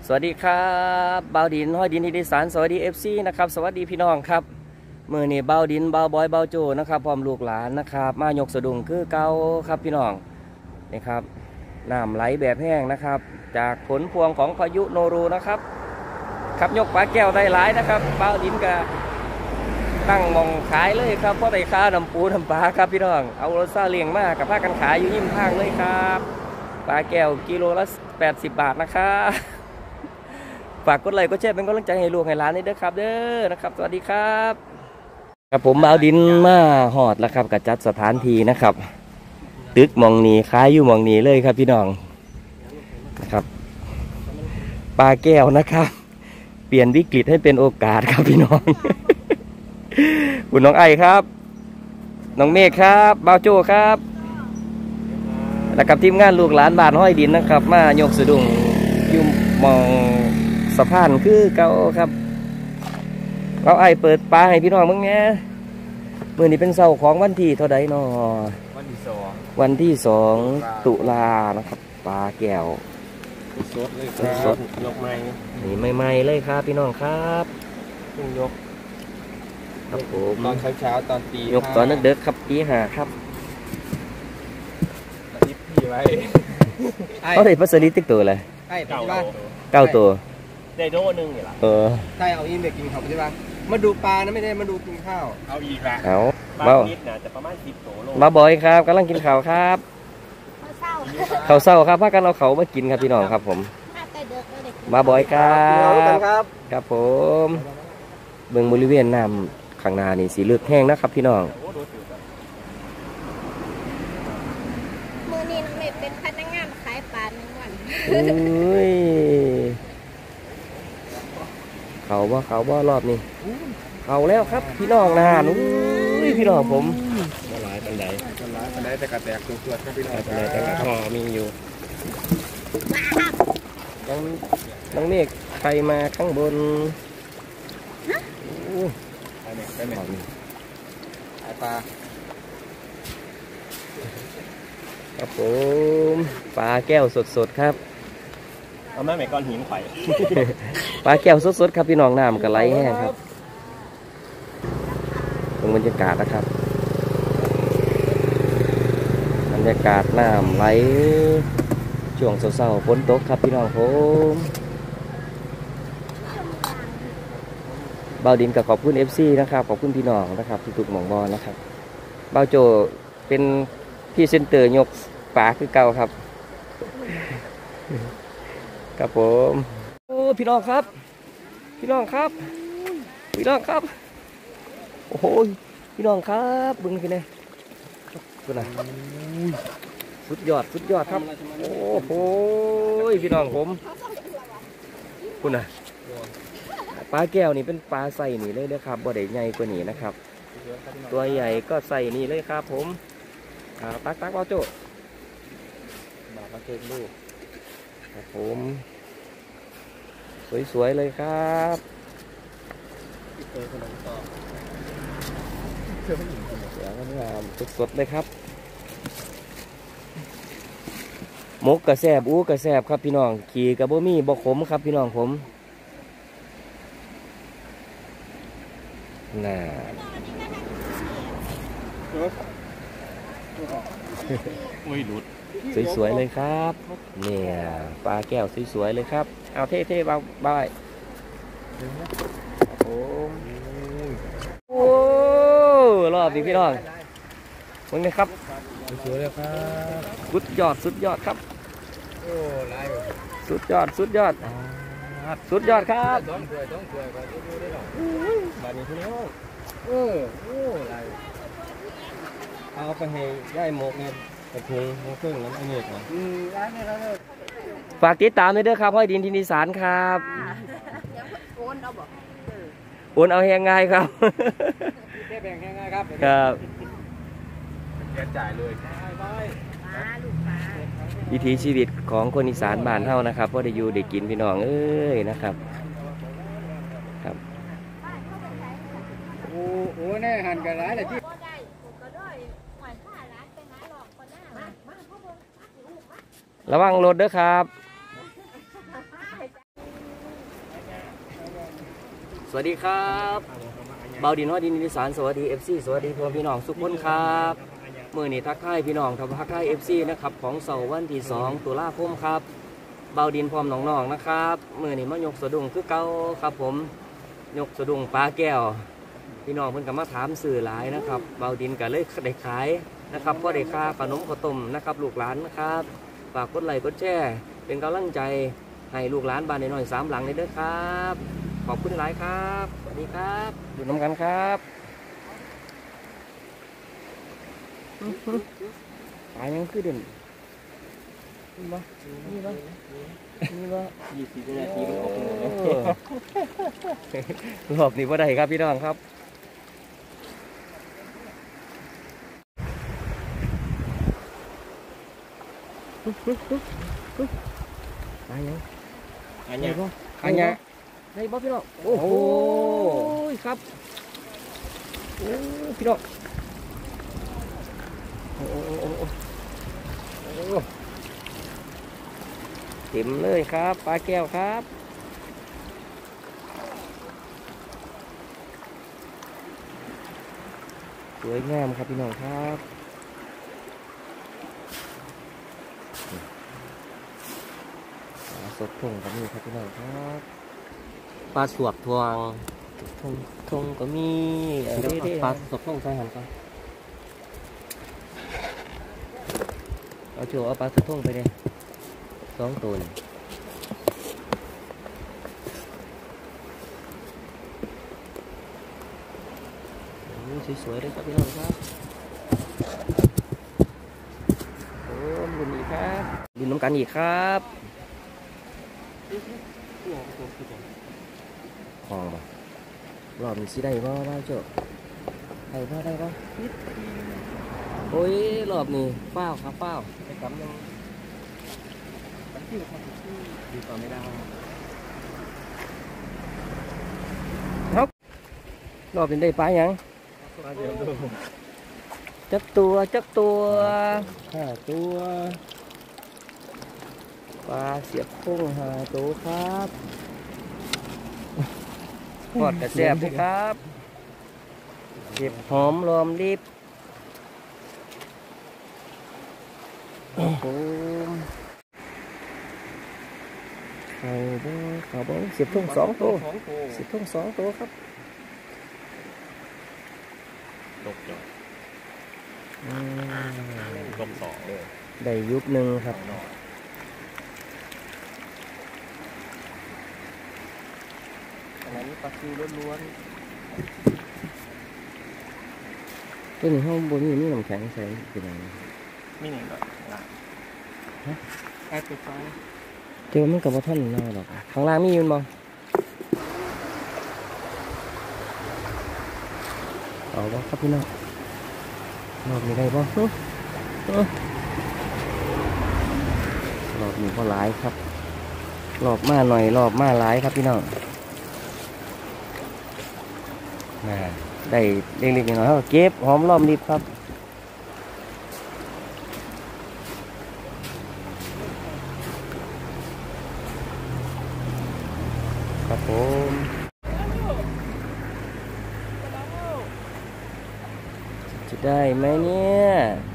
สวัสดีครับเบาดินห้อยดินอีสานสวัสดีFCนะครับสวัสดีพี่น้องครับมือนี่เบาดินเบาบอยเบาโจนะครับพร้อมลูกหลานนะครับมายกสะดุงคือเก่าครับพี่น้องนี่ครับน้ำไหลแบบแห้งนะครับจากผลพวงของพายุโนรูนะครับขับยกปลาแก้วได้หลายนะครับเบาดินก็ตั้งมองขายเลยครับเพราะได้ค่าน้ำปูน้ำปลาครับพี่น้องเอารถซาเลี้ยงมากกับผ้ากันขายอยู่ยิ้มทางเลยครับปลาแก้วกิโลละ80 บาทนะครับฝากกดไลค์กดแชร์เป็นกำลังใจให้ลูกให้หลานนี่เด้อครับเด้อนะครับสวัสดีครับครับผมบ่าวดินมาหอดแล้วครับกับจัดสถานที่นะครับตึกมองนีคล้ายอยู่มองนีเลยครับพี่น้องนะครับปลาแก้วนะครับเปลี่ยนวิกฤตให้เป็นโอกาสครับพี่น้อง คุณน้องไอครับน้องเมฆครับบ่าวโจ้ครับแล้วกับทีมงานลูกหลานบ้านห้อยดินนะครับมายกสะดุ้งยุ่มมองสะพานคือเก่าครับเอาไอเปิดปลาให้พี่น้องมึงเนี่ยเมื่อนี้เป็นเสาร์ของวันที่เท่าใดเนาะวันที่สองตุลานะครับปลาแก้วสดเลยครับยกไม้นี่ใหม่ๆเลยครับพี่น้องครับเพิ่งยกครับผมตอนเช้าตอนตียกตอนเด็กๆครับตี5ครับยิบพี่ไว้เขาได้พัสดุติ๊กตัวเลย9 ตัวได้โดนึงนี่ล่ะใช่เอาอินเด็กกินข้าวใช่ป่ะมาดูปลานะไม่ได้มาดูกินข้าวเอาอีกละเอาบ้านิดนะจะประมาณ10 ตัวโลมาบ่อยครับกำลังกินข้าวครับข้าวเศร้าครับพากันเอาเขามากินครับพี่น้องครับผมมาบ่อยครับครับผมเบื้องบริเวณน้ำข้างหน้านี่สีเลือกแห้งนะครับพี่น้องมือนี้น้องเล็กเป็นพนักงานขายปลาหนึ่งวันเขาว่ารอบนี้เขาแล้วครับพี่น้องนะนู้ยพี่น้องผมหลายปันไดแต่กระแตกตัวครับพี่น้องแต่กระทอมีอยู่น้องเมฆใครมาข้างบนไปไหนปลาครับผมปลาแก้วสดๆครับเอาแม่แม่ก้อนหินไข่ปลาแก้วสดๆครับพี่น้องน้ำกับไหลแห้งครับตรงบรรยากาศนะครับบรรยากาศน้ำไหลช่วงเศร้าๆฝนตกครับพี่น้องผมบ่าวดินกับขอบคุณ FC นะครับขอบคุณพี่น้องนะครับที่ถูกหมองบอลนะครับบ่าวโจเป็นพี่เซนเตอร์ยกปลาคือเก่าครับครับผมโอ้พี่น้องครับพี่น้องครับพี่น้องครับโอ้โหพี่น้องครับบึงขึ้นเลยคุณน่ะสุดยอดครับโอ้โหพี่น้องผมคุณน่ะปลาแก้วนี่เป็นปลาใส่นี่เลยนะครับบ่ได้ใหญ่กว่านี้นะครับตัวใหญ่ก็ใส่นี่เลยครับผมตักเอาโจ้บาปเก่งลูกครับผมสวยๆเลยครับเสียงงามสดๆเลยครับมกกระแซบกระแซบครับพี่น้องขี่กระโบมี่บกขมครับพี่น้องผมน่าสวยๆเลยครับเนี่ยปลาแก้วสวยๆเลยครับเอาเท่ๆบายโอ้รอบนี้พี่น้องมึงนะครับสวยเลยครับสุดยอดครับสุดยอดครับต้องช่วยบ้านนี้พี่น้องเอาไปให้ย่ายหมกเนี่ยกระเทียมเครื่องน้ำอันนี้ก่อนฝากติดตามด้วยครับห้อยดินที่นิสานครับโอนเอาแหงง่ายครับแบ่งแหงง่ายครับครับจ่ายเลยวิถีชีวิตของคนอีสานบ้านเฮานะครับพ่อได้อยู่ได้กินพี่น้องเอ้ยนะครับครับโอ้แน่หันกันร้ายเลยที่ระวังรถเด้อครับวัสดีครับเบาดินฮอดดินอีสานสวัสดี FC สวัสดีพ่อพี่น้องทุกคนครับมื้อนี้ทักทายพี่น้องทักทาย FC นะครับของเสาร์วันที่2ตุลาคมครับเบาดินพร้อมน้องๆนะครับมื้อนี้มายกสะดุ้งคือเก่าครับผมยกสะดุ้งปลาแก้วพี่น้องเพิ่นก็มาถามสื่อหลายนะครับเบาดินก็เลยได้ขายนะครับก็ได้ค่าขนมข้าวต้มนะครับลูกหลานนะครับฝากกดไลค์กดแชร์เป็นกำลังใจให้ลูกหลานบ้านน้อยๆ3หลังเลยเด้อครับขอบคุณหลายครับสวัสดีครับดูน้ำกันครับตายยังคือเด่นนี่บ่นี่บ่นี่บ่20 นาทีมันออกรอบนี้บ่ได้ครับพี่น้องครับตายยังอันนี้บ่อันนี้ได้บ่พี่น้องโอ้โหครับโอ้พี่น้องโอ้เต็มเลยครับปลาแก้วครับสวยงามครับพี่น้องครับปลาสดทงก็มีครับพี่น้องครับปลาสวบทวงทงก็มีปลาสดทงใส่หันก่อนเอาโจเอาปลาสะทุ่งไปเลย2 ตัวสวยๆเลยครับพี่น้องครับโอ้ลุนอีกครับลุนน้ำกันอีกครับคลองบ่รอบนี้สิได้บ่ได้โจได้บ่โอ้ยรอบนี้เป้าครับเป้าไปกำยังดีกว่าไม่ได้ครับรอบนี้ได้ปลายังจักตัว5 ตัวปลาเสียบพุ่ง5 ตัวครับทอดกระแสบครับเก็บหอมรอมริบโอ้โหข่าวบ้เสียบทุ่ง2 ตัวเสียบทุ่ง2 ตัวครับตกจอดลบ2เลยได้ยุบหนึ่งครับอันนั้นปลาซิวล้วนๆตัวนี้ห้องบนนี่น้ำแข็งใส่เป็นยังไงไม่หนึ่งหรอกแอดติดไฟเจอมันกับว่าท่านน่าหรอกข้างล่างมีมันบ่เอาบ่ครับพี่น้องรอบนี้ได้บ่รอบนี้ก็หลายครับรอบมาหน่อยรอบมาหลายครับพี่น้องได้เล็กๆน้อยๆเก็บหอมรอมริบครับครับผมจะได้ไหมเนี่ย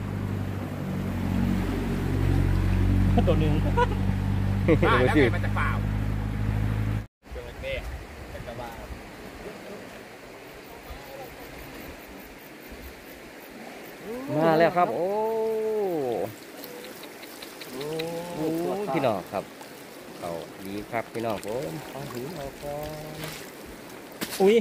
ตัวหนึ่งแล้วไงมันจะเปล่าเกิดเนี่ยเป็นตะบ้ามาแล้วครับโอ้พี่น้องครับเอาดีครับพี่น้องผมเอาหูเอาคออุ้ย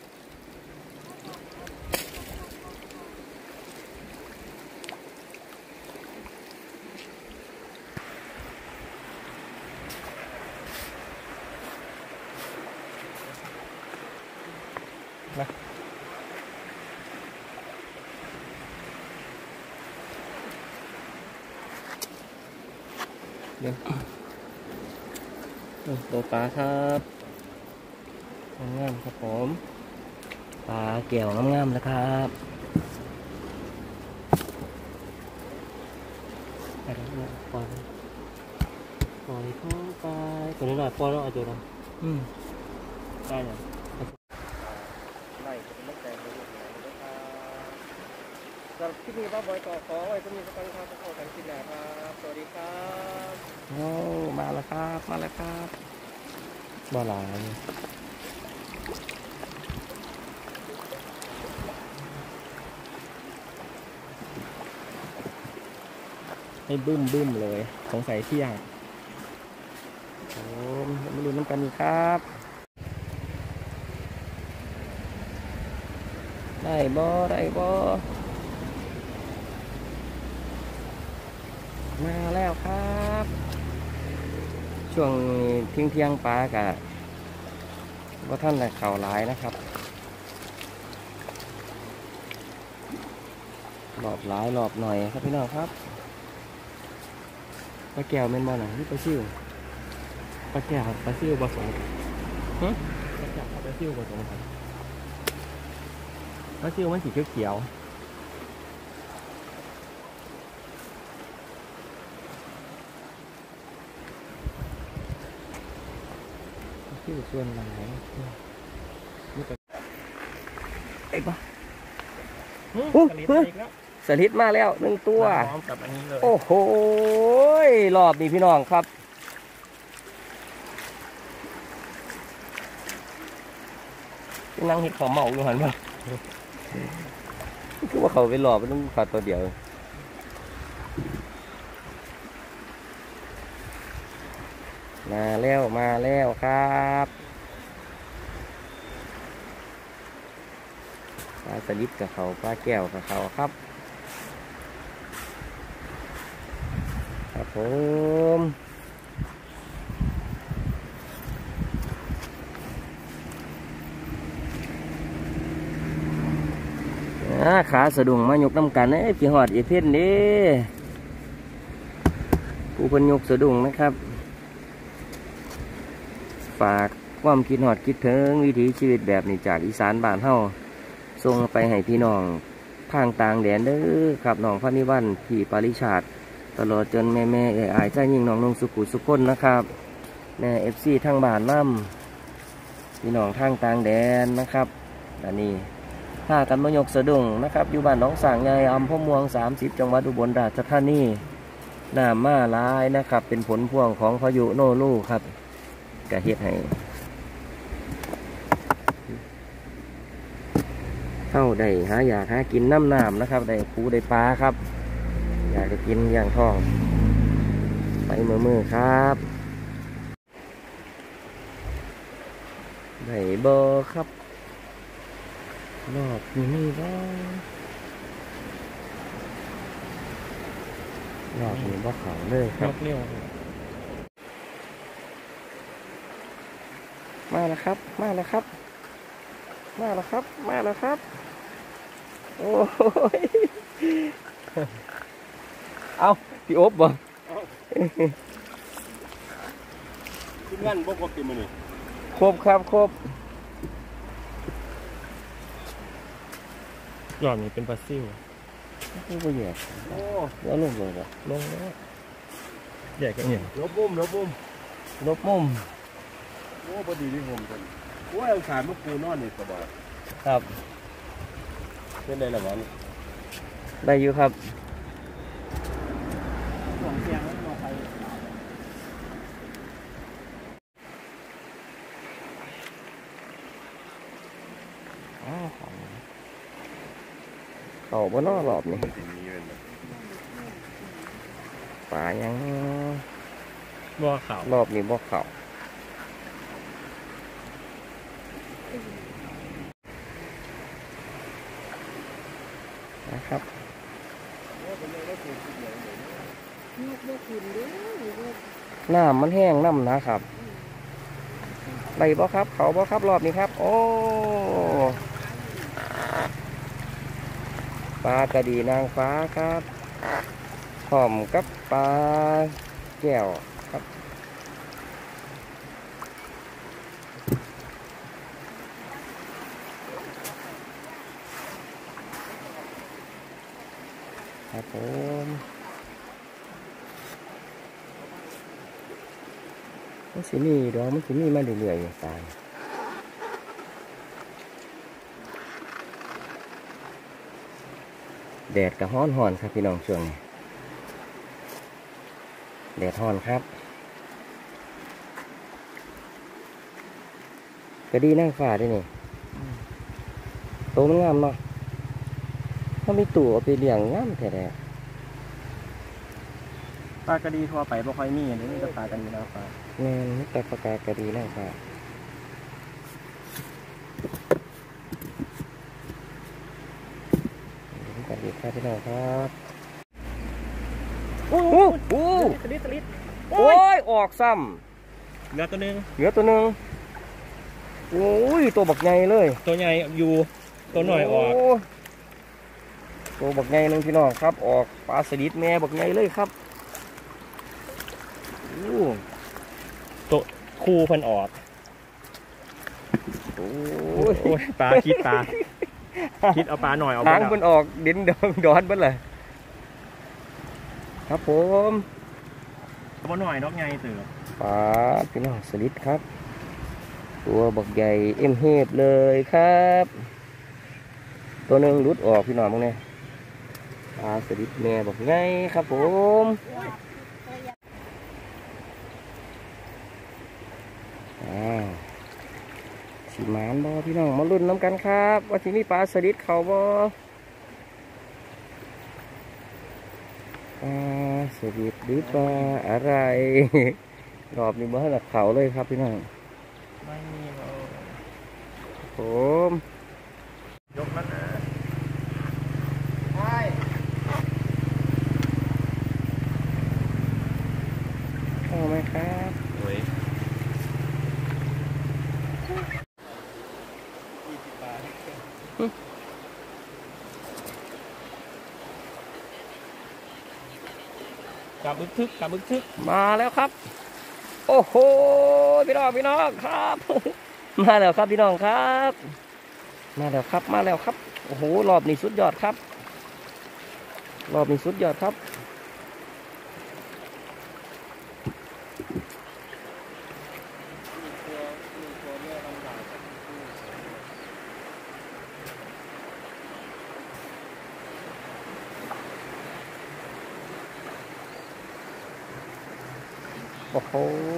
มาเดี๋ยวตัวปลาครับงามครับผมปลาเกี่ยวงามๆแล้วครับไปแล้วปล่อยเข้าไปตัวนี้หน่อยปล่อยแล้วเอาจุดนะได้เลยสำหรับคลิปนี้บ้าบอยต่อขอไว้ก็มีสักครั้งครับขอกันคลิปหน้าครับสวัสดีครับโอ้มาแล้วครับมาแล้วครับบ่หลายให้บึ้มเลยสงสัยเที่ยงโอ้มาลุ้นน้ำกันอีกครับได้บ่มาแล้วครับช่วงเที่ยงปลากะว่าท่านแต่ข่าวร้ายนะครับหลอบร้ายหลอบหน่อยครับพี่น้องครับปลาแก้วเมนบอลหนังที่ปลาซิ่วปลาแก้วปลาซิ่วผสมกันปลาแก้วปลาซิ่วผสมกันปลาซิ่วมันสีเขียวที่ส่วนหลายนี่ก็ไอ้ปะสลิดมาแล้ว1 ตัวโอ้โหรอบนี้พี่น้องครับนั่งเห็ดของเมาอยู่หันป่ะคือว่าเขาไปหลอบมันต้องขาดตัวเดียวมาแล้วครับปลาสลิดกับเขาปลาแก้วกับเขาครับครับผมขาสะดุ้งมายกน้ำกันพี่หอดเอเพ่นนี่ผู้พันยกสะดุ้งนะครับฝากความคิดหอดคิดถึงวิถีชีวิตแบบนี้จากอีสานบ้านเฮาส่งไปให้พี่น้องทางต่างแดนเด้อครับน้องพระนิวันพี่ปาริชาติตลอดจนแม่อายใจยิ่งน้องนงสุขุสุขคนนะครับแม่FCทางบ้านน้ำพี่น้องทางต่างแดนนะครับอันนี้ถ้ากันมายกสะดุ้งนะครับอยู่บ้านหนองสางใหญ่อำเภอม่วง30จังหวัดอุบลราชธานีน้ำมาหลายนะครับเป็นผลพวงของพายุโนรูครับกะเฮ็ดให้เข้าได้หาอยากหากินน้ำนะครับได้ปูได้ปลาครับอยากจะกินอย่างท้องไปมือครับได้เบอร์ครับรอบนี้ว่ารอบนี้ว่าเขาเลยครับมาแล้วครับโอ้ยเอาพี่อบบ่กินงั้นบ่ครบกินมื้อนี้ครบครับครบรอบนี้เป็นปลาซิ่วไม่แยกโอ้แล้วลงเลยป่ะลงแล้วแยกกันเนี่ยลบมุมโอ้พอดีที่ผมกันโอ้ยเอาขายมะปูนอนนี่สบายครับเป็นไรล่ะวะนี่ได้อยู่ครับเขาบ่นอรอบนี่ป่ายังบ่อเขารอบนี้บ่อเขานะครับน้ำมันแห้งน้ำนะครับไรบ่ครับเขาบ่ครับรอบนี้ครับโอ้ปลากระดีนางฟ้าครับหอมกับปลาแก้วครับครับผมมันสิมีดอกมันสิมีมาเรื่อยๆตายแดดกับฮ้อนครับพี่น้องช่วงนี้แดดฮ้อนครับกระดีนั่งฟ้าด้วยนี่โตมันงามเนาะถ้ามีตู่เอาไปเลี้ยงงามแท้ๆปลากระดีทั่วไปบ่ค่อยมีอันนี้มีแต่ปลากระดีนางฟ้าแม่นมีแต่ปากกากระดีนั่งฟ้าสวัสดีครับพี่น้องครับโอ้โหสลิดโอ้ยออกซ้เหลือตัวหนึงำเหลือตัวหนึ่งโอ้ยตัวบักใหญ่เลยตัวใหญ่อยู่ตัวหน่อยออกโตัวบักใหญ่หนึงพี่น้องครับออกปลาสลิดแม่บักใหญ่เลยครับโอ้ตัวคู่เพิ่นออกโอ้โอ้ยปลาคิดเอาปลาหน่อยออกหางไปมันออกดินดอนมันเลยครับผมบ่หน่อยนกใหญ่เติบปลาพี่น้องสลิดครับ ตัวบักใหญ่เอ็มเฮบเลยครับ ตัวหนึ่งรุดออกพี่น้องมึงเนี่ยปลาสลิดแม่บักใหญ่ครับผมสีมานบอพี่น้องมาลุ้นน้ำกันครับว่าที่นี่ปลาสลิดเขาบอปลาสลิดหรือปลาอะไร รอบนี้บ่ให้หลักเขาเลยครับพี่น้องไม่มีเลยผมยกแล้วนะเข้าไหมครับโอ้ยกลับบึกทึกมาแล้วครับ โอ้โหพี่น้องครับ มาแล้วครับพี่น้องครับ มาแล้วครับโอ้โหรอบนี้สุดยอดครับรอบนี้สุดยอดครับโอ้โห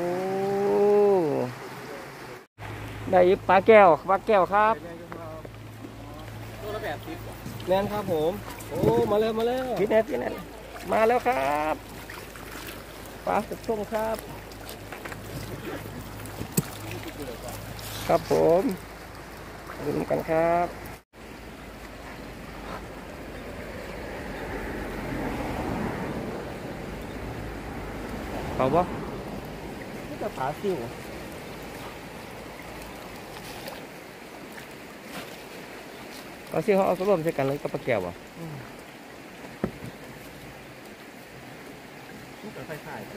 ได้ปลาแก้วครับตัวละแบบ10 แน่นครับผมโอ้มาแล้วพี่แนทมาแล้วครับปลาสุดช่วงครับครับผมดูกันครับเขาบ่นี่จะปลาซิ่วปลาซิ่วเขาเอาตัวรวมใช้กันเลยกับปลาแก้วอ่ะตัวคล้ายๆกัน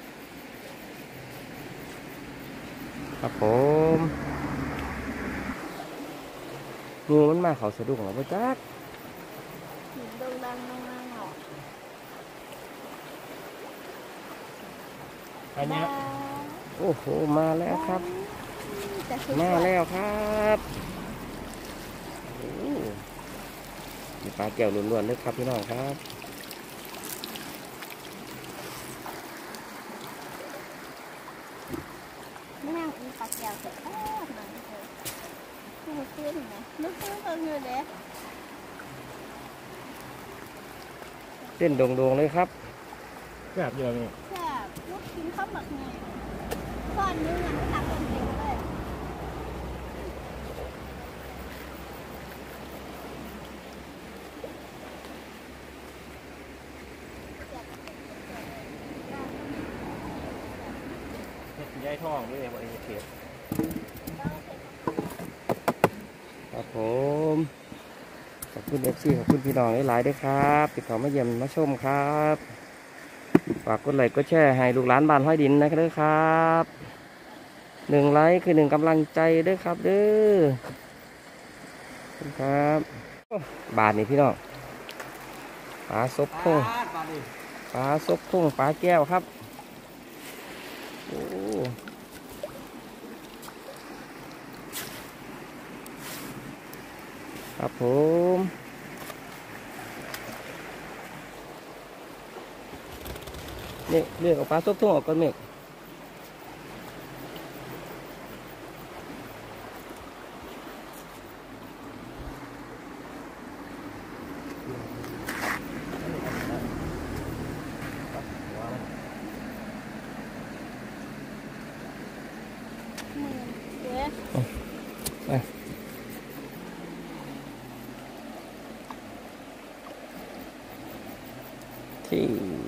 ครับผมงูมันมาเขาสะดุ้งหรอพ่อจักดงดังหรออันเนี้ยโอ้โหมาแล้วครับมาแล้วครับโอ้มีปลาแก้วล้วนๆเลยครับพี่น้องครับไม่นั่งอีปากยาวเสร็จแป๊บหน่อยเลยไม่ขึ้นนะไม่ขึ้นเลยเด็กเต้นโด่งๆเลยครับแบบเดียวนี่แค่ลูกชิ้นข้าวหมักไงก้อนนึงยังไม่ตักเต็มเลยย้ายท้องด้วยบริเทศครับผมขอบคุณFCขอบคุณพี่น้องหลายๆด้วยครับติดต่อมาเยี่ยมมาชมครับฝากกดไลค์กดแชร์ให้ลูกหลานบ้านห้อยดินนะครับ1 ไลค์คือ1 กำลังใจด้วยครับเด้อขอบคุณครับบาทนี่พี่น้องปลาซบทุ่งปลาซบทุ่งปลาแก้วครับโอ้ครับผมนี่เลือกเอาปลาซบทุ่งออกก่อนเมฆเดี๋ยวไปที่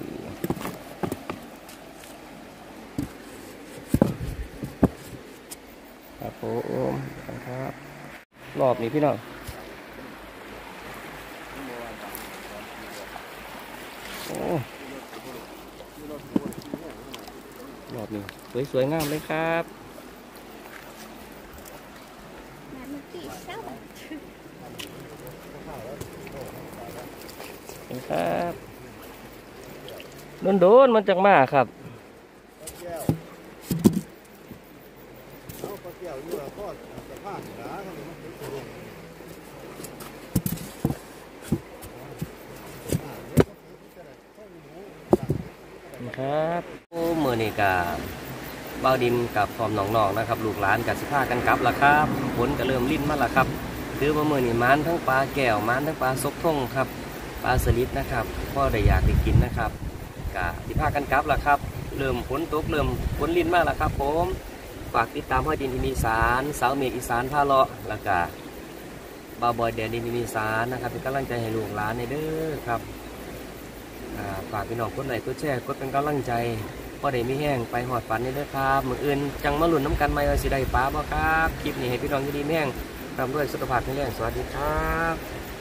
ครับผมครับรอบนี้พี่น้องโอ้รอบนี้สวยๆงามเลยครับน้ำมันตีเศร้าครับโดนๆมันจังมาครับครับโอ้มือนี่กับเบาดินกับพร้อมหนองๆนะครับลูกหลานกับสิพากันกลับแล้วครับฝนก็เริ่มลิ้นมาแล้วครับคือว่ามือนี่มันทั้งปลาแก้วมันทั้งปลาซกท่งครับปลาสลิดนะครับพ่อได้อยากได้กินนะครับกับสิพากันกลับแล้วครับเริ่มฝนตกเริ่มฝนลิ้นมาแล้วครับผมฝากติดตามห้อยดินอีสานสาวเมฆอีสานพาเลาะแล้วก็บ่าวบอยแดนดินอีสานนะครับเป็นกำลังใจให้ลูกหลานในเด้อครับฝากพี่น้องกดไลค์กดแชร์กดเป็นกำลังใจพอได้มีแห้งไปหอดฝันนี่เด้อครับมื้ออื่นจังมาลุ้นน้ำกันไหมว่าสิได้ปลาบ่ครับคลิปนี้ให้พี่น้องอยู่ดีมีแห้งทำด้วยสุขภาพแข็งแรงสวัสดีครับ